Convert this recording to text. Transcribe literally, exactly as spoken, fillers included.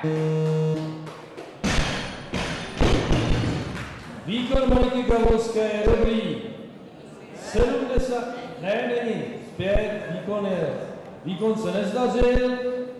Výkon Moniky Gavolské je dobrý. sedmdesát, ne, není, zpět, výkon je, výkon se nezdařil,